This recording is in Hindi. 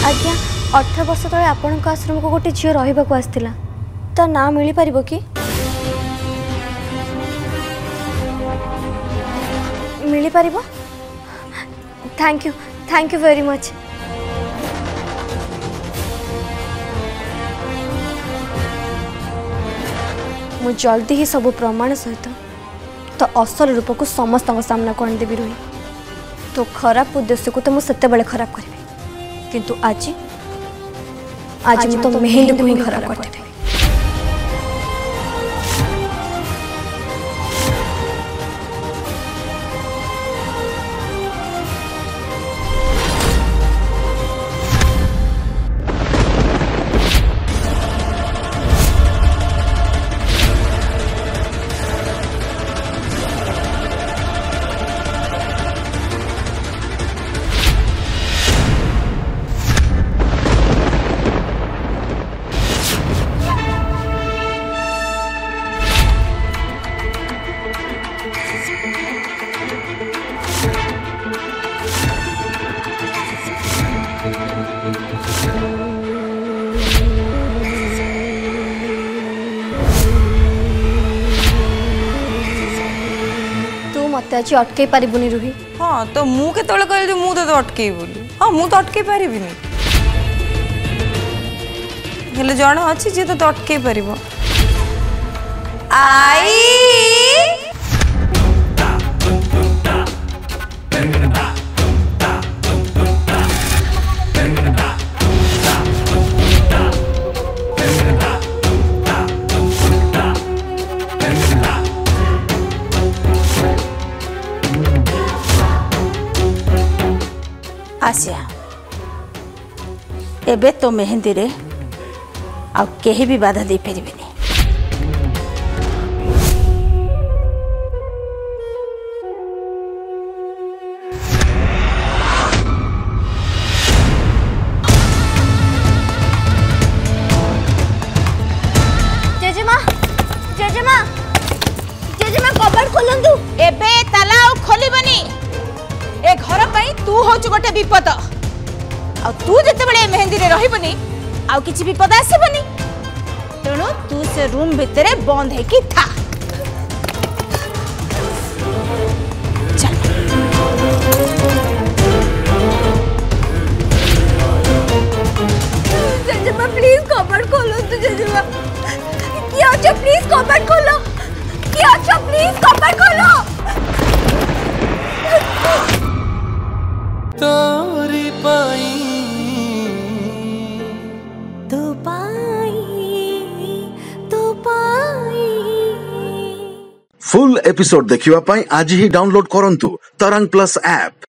आज्ञा 18 वर्ष तले आपण आश्रम को गोटे झील रहा आसला ता ना मिल पार कि मिल पार? Thank you very much. मु जल्दी ही सब प्रमाण सहित तो असल रूप को समस्त सामना को आनदेवी रुही। तो खराब उद्देश्य को तो मुझे बड़े खराब करी किंतु आज मुझे तो मेहंदी को ही खराब कर देवी। मत आज अटकई पारिबुनी रुही। हाँ तो मु केतले कहली मु तो अटकई बोली। हाँ मु तो अटकई पारिबिनी हेले जण अछि जे तो अटकई पारिबो। आई आसिया एबे तो मेहंदी रे आ केही भी बाधा दे परिबेनी। जेजेमा जेजेमा जेजेमा कबड़ खोलंदु। एबे ताला खोलिबनी। ए घर पई तू होच गोटे विपद आ तू जते बळे मेहंदी रे रहिबनी आ किछि विपद आसीबनी तेणु तू से रूम भितरे बंद है कि था। चल जेजेमा प्लीज कबड़ खोलो तू। जेजेमा की अच्छा प्लीज कबड़ खोलो। की अच्छा प्लीज कबड़ खोलो। तोरी पाई तो पाई फुल एपिसोड देखिवा पाई आज ही डाउनलोड करंतु तरंग प्लस ऐप।